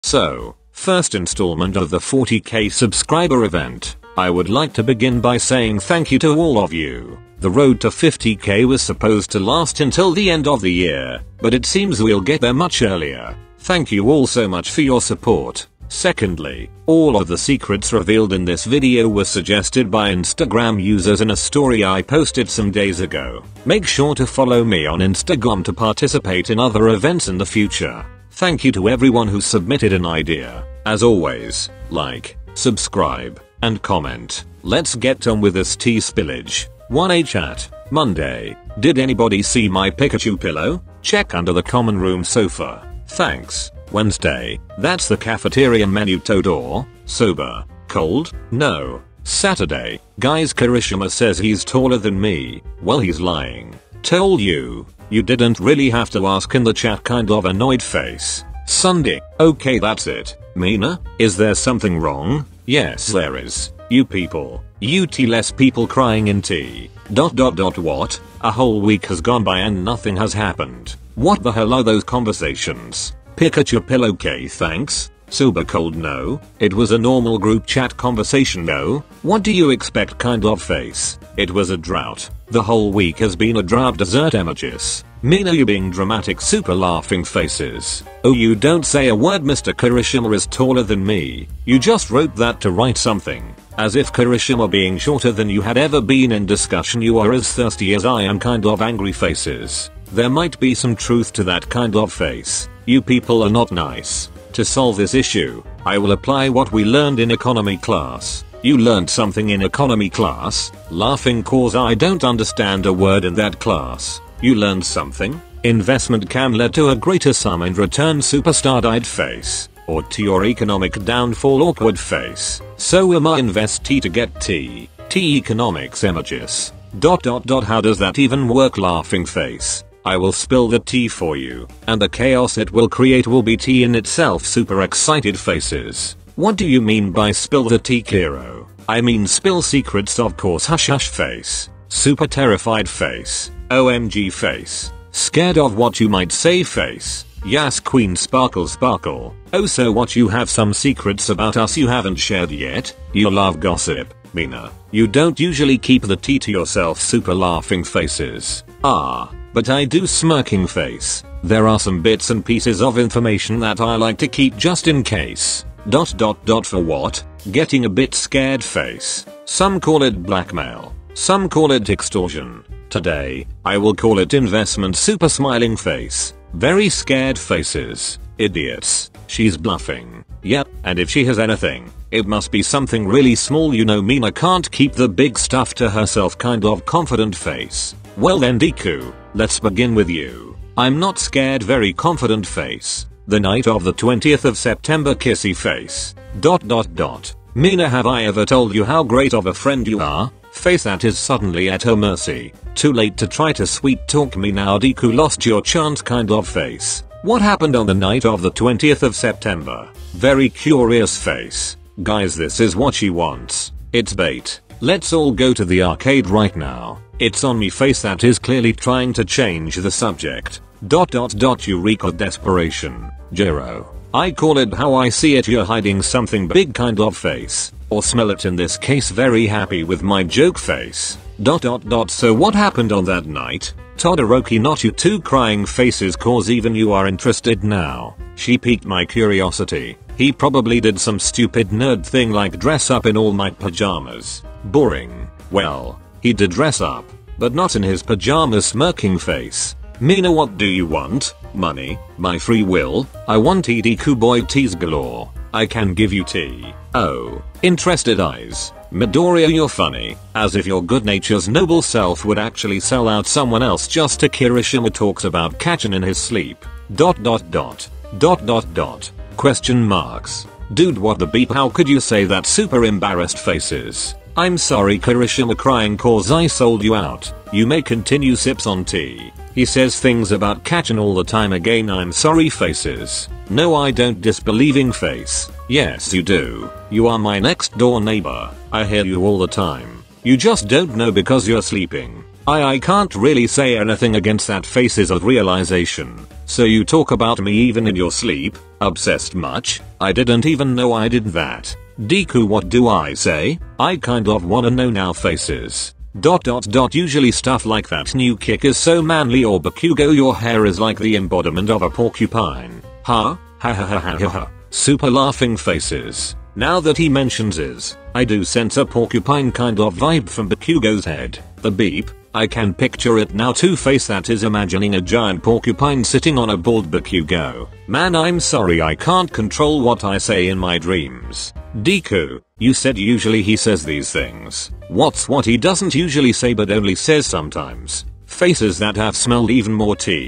So, first installment of the 40k subscriber event. I would like to begin by saying thank you to all of you. The road to 50k was supposed to last until the end of the year, but it seems we'll get there much earlier. Thank you all so much for your support. Secondly, all of the secrets revealed in this video were suggested by Instagram users in a story I posted some days ago. Make sure to follow me on Instagram to participate in other events in the future. Thank you to everyone who submitted an idea. As always, like, subscribe, and comment. Let's get on with this tea spillage. 1A chat. Monday. Did anybody see my Pikachu pillow? Check under the common room sofa. Thanks. Wednesday. That's the cafeteria menu. Todo? Sober? Cold? No. Saturday. Guys, Kirishima says he's taller than me. Well, he's lying. Told you. You didn't really have to ask in the chat. Kind of annoyed face. Sunday. Okay, that's it. Mina, is there something wrong? Yes, there is. You people. Less people crying in tea. What? A whole week has gone by and nothing has happened. What the hell are those conversations? Pikachu pillow, okay, thanks. Sober cold, no. It was a normal group chat conversation, no. What do you expect? Kind of face. It was a drought. The whole week has been a drought. Dessert emojis. Mina, you being dramatic. Super laughing faces. Oh, you don't say a word. Mr. Kirishima is taller than me. You just wrote that to write something. As if Kirishima being shorter than you had ever been in discussion. You are as thirsty as I am. Kind of angry faces. There might be some truth to that. Kind of face. You people are not nice. To solve this issue, I will apply what we learned in economy class. You learned something in economy class? Laughing cause I don't understand a word in that class. You learned something? Investment can lead to a greater sum in return. Superstar-eyed face. Or to your economic downfall. Awkward face. So am I invest T to get T. T economics emojis. How does that even work? Laughing face. I will spill the tea for you, and the chaos it will create will be tea in itself. Super excited faces. What do you mean by spill the tea, Kiro? I mean spill secrets, of course. Hush hush face. Super terrified face. OMG face. Scared of what you might say face. Yes, Queen Sparkle Sparkle. Oh, so what, you have some secrets about us you haven't shared yet? You love gossip. Mina, you don't usually keep the tea to yourself. Super laughing faces. But I do. Smirking face. There are some bits and pieces of information that I like to keep just in case. For what? Getting a bit scared face. Some call it blackmail. Some call it extortion. Today, I will call it investment. Super smiling face. Very scared faces. Idiots. She's bluffing. Yep, and if she has anything, it must be something really small. You know, Mina can't keep the big stuff to herself. Kind of confident face. Well then, Deku, let's begin with you. I'm not scared. Very confident face. The night of the 20th of September. Kissy face. Mina, have I ever told you how great of a friend you are? Face that is suddenly at her mercy. Too late to try to sweet talk me now. Deku, lost your chance. Kind of face. What happened on the night of the 20th of September? Very curious face. Guys, this is what she wants. It's bait. Let's all go to the arcade right now. It's on me. Face that is clearly trying to change the subject. Eureka desperation. Jiro. I call it how I see it. You're hiding something big. Kind of face. Or smell it in this case. Very happy with my joke face. So what happened on that night? Todoroki, not you. Two crying faces. Cause even you are interested now. She piqued my curiosity. He probably did some stupid nerd thing like dress up in all my pajamas. Boring. Well, he did dress up, but not in his pajamas. Smirking face. Mina, what do you want? Money? My free will? I want Deku boy teas galore. I can give you tea. Oh. Interested eyes. Midoriya, you're funny. As if your good nature's noble self would actually sell out someone else just to. Kirishima talks about Kachin in his sleep. Question marks. Dude, what the beep? How could you say that? Super embarrassed faces. I'm sorry, Kirishima, crying cause I sold you out. You may continue. Sips on tea. He says things about Kachin all the time. Again, I'm sorry faces. No, I don't. Disbelieving face. Yes, you do. You are my next door neighbor. I hear you all the time. You just don't know because you're sleeping. I can't really say anything against that. Faces of realization. So you talk about me even in your sleep? Obsessed much? I didn't even know I did that. Deku, what do I say? I kind of wanna know now faces. ... Usually stuff like that new kick is so manly, or Bakugou your hair is like the embodiment of a porcupine. Huh? Ha ha ha ha ha ha. Super laughing faces. Now that he mentions is, I do sense a porcupine kind of vibe from Bakugou's head. The beep. I can picture it now. Two-Face that is imagining a giant porcupine sitting on a bald Bakugou. Man, I'm sorry I can't control what I say in my dreams. Deku, you said usually he says these things. What's what he doesn't usually say but only says sometimes? Faces that have smelled even more tea. ...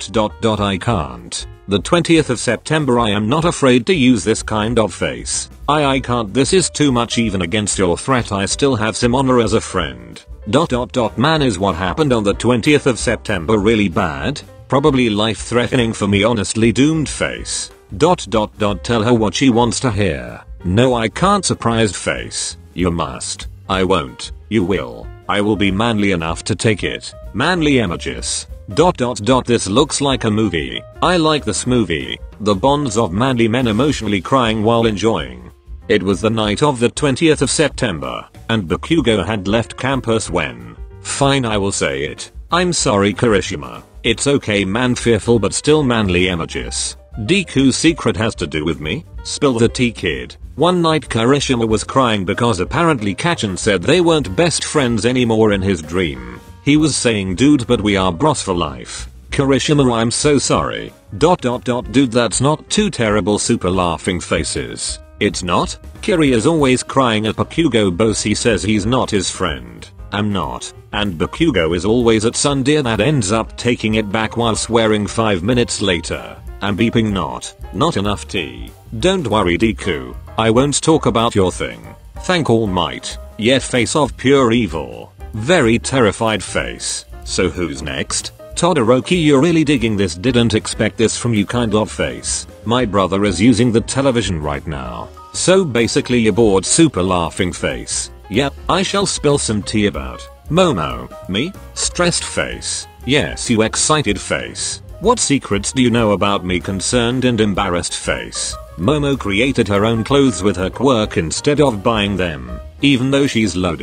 I can't. The 20th of September, I am not afraid to use this kind of face. I can't, this is too much even against your threat. I still have some honor as a friend. ... Man, is what happened on the 20th of September really bad? Probably life-threatening for me, honestly. Doomed face. ... Tell her what she wants to hear. No, I can't. Surprised face. You must. I won't. You will. I will be manly enough to take it. Manly images. ... This looks like a movie. I like this movie. The bonds of manly men emotionally crying while enjoying. It was the night of the 20th of September, and Bakugou had left campus when... Fine, I will say it. I'm sorry, Kirishima. It's okay, man. Fearful but still manly images. Deku's secret has to do with me? Spill the tea, kid. One night Kirishima was crying because apparently Kachan said they weren't best friends anymore in his dream. He was saying, dude, but we are bros for life. Kirishima, I'm so sorry. ... Dude, that's not too terrible. Super laughing faces. It's not? Kiri is always crying at Bakugou boss. He says he's not his friend. I'm not. And Bakugou is always at Sundeer that ends up taking it back while swearing 5 minutes later. I'm beeping not enough tea. Don't worry, Deku. I won't talk about your thing. Thank All Might. Yet face of pure evil. Very terrified face. So who's next? Todoroki, you're really digging this. Didn't expect this from you kind of face. My brother is using the television right now. So basically you're bored. Super laughing face. Yep, I shall spill some tea about Momo. Me? Stressed face. Yes, you excited face. What secrets do you know about me? Concerned and embarrassed face. Momo created her own clothes with her quirk instead of buying them, even though she's loaded. ...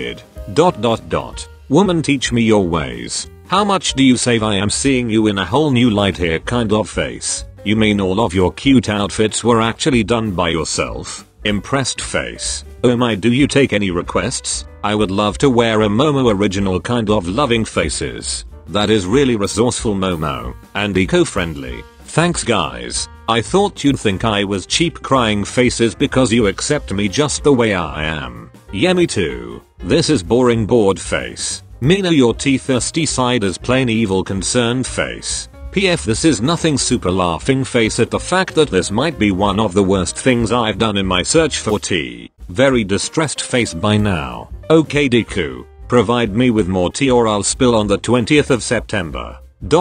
Woman, teach me your ways. How much do you save? I am seeing you in a whole new light here kind of face. You mean all of your cute outfits were actually done by yourself? Impressed face. Oh my, do you take any requests? I would love to wear a Momo original kind of loving faces. That is really resourceful, Momo, and eco-friendly. Thanks guys. I thought you'd think I was cheap crying faces because you accept me just the way I am. Yeah, me too. This is boring bored face. Mina, your tea thirsty side is plain evil concerned face. PF, this is nothing. Super laughing face at the fact that this might be one of the worst things I've done in my search for tea. Very distressed face by now. Okay Deku, provide me with more tea or I'll spill on the 20th of September. ...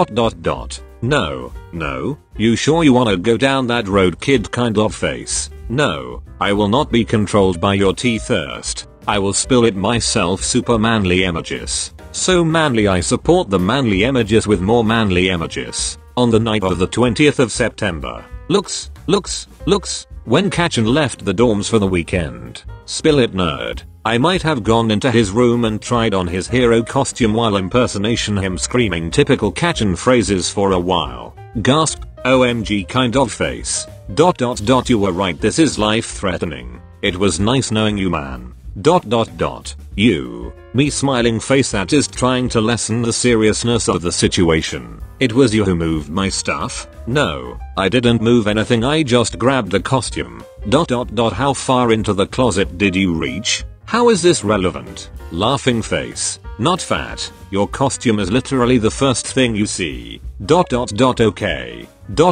No, you sure you wanna go down that road, kid kind of face? No, I will not be controlled by your tea thirst. I will spill it myself. Super manly images. So manly, I support the manly images with more manly images. On the night of the 20th of September. Looks. When Kachan left the dorms for the weekend. Spill it, nerd. I might have gone into his room and tried on his hero costume while impersonation him screaming typical Kachan phrases for a while. Gasp. OMG kind of face. ... You were right, this is life threatening. It was nice knowing you, man. ... You. Me smiling face that is trying to lessen the seriousness of the situation. It was you who moved my stuff? No, I didn't move anything, I just grabbed the costume. ... How far into the closet did you reach? How is this relevant? Laughing face. Not fat. Your costume is literally the first thing you see. ... Okay. ...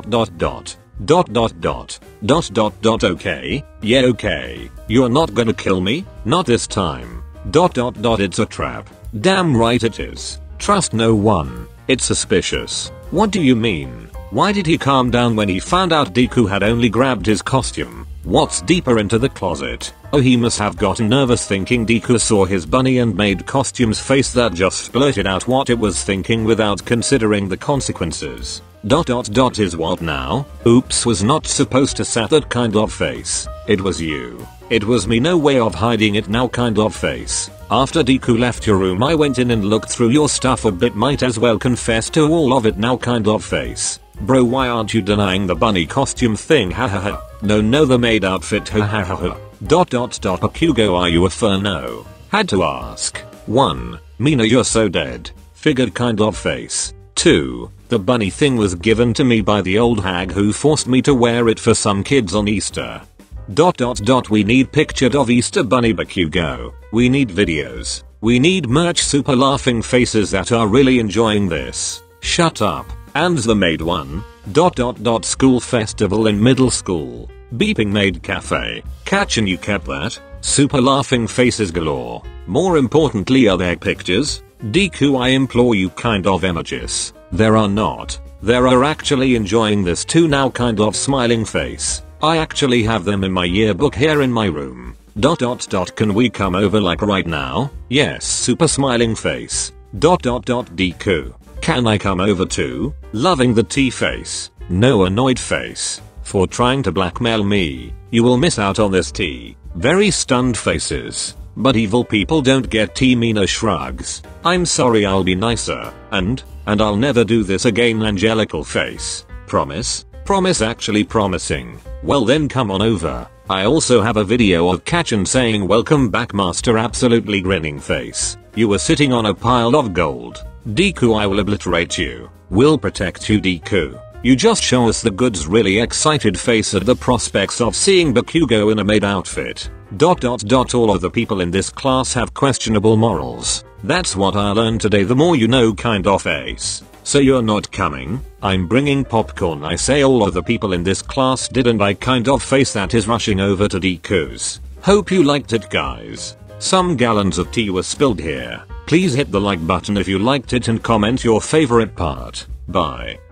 Okay? Yeah, okay. You're not gonna kill me? Not this time. ... It's a trap. Damn right it is. Trust no one. It's suspicious. What do you mean? Why did he calm down when he found out Deku had only grabbed his costume? What's deeper into the closet? Oh, he must have gotten nervous thinking Deku saw his bunny and made costume's face that just blurted out what it was thinking without considering the consequences. ... is what now? Oops, was not supposed to set that kind of face. It was you. It was me, no way of hiding it now kind of face. After Deku left your room I went in and looked through your stuff a bit, might as well confess to all of it now kind of face. Bro, why aren't you denying the bunny costume thing? Hahaha. No, the maid outfit. Hahaha. ... Bakugou, are you a fur? No. Had to ask. 1. Mina, you're so dead. Figured kind of face. 2. The bunny thing was given to me by the old hag who forced me to wear it for some kids on Easter. ... We need picture of Easter bunny Bakugou. We need videos. We need merch. Super laughing faces that are really enjoying this. Shut up. And the maid one. ... School festival in middle school. Beeping maid cafe. Catch, and you kept that? Super laughing faces galore. More importantly, are there pictures? Deku, I implore you kind of emojis. There are not. There are actually enjoying this too now kind of smiling face. I actually have them in my yearbook here in my room. ... Can we come over like right now? Yes, super smiling face. ... Deku. Can I come over too? Loving the tea face. No annoyed face. For trying to blackmail me. You will miss out on this tea. Very stunned faces. But evil people don't get tea. Mina shrugs. I'm sorry, I'll be nicer. And I'll never do this again. Angelical face. Promise? Promise, actually promising. Well then come on over. I also have a video of Kachan saying welcome back master, absolutely grinning face. You were sitting on a pile of gold. Deku, I will obliterate you. Will protect you Deku. You just show us the goods. Really excited face at the prospects of seeing Bakugou in a maid outfit. ... All of the people in this class have questionable morals. That's what I learned today. The more you know kind of face. So you're not coming? I'm bringing popcorn. I say all of the people in this class did, and I kind of face that is rushing over to Deku's. Hope you liked it guys. Some gallons of tea were spilled here. Please hit the like button if you liked it and comment your favorite part. Bye.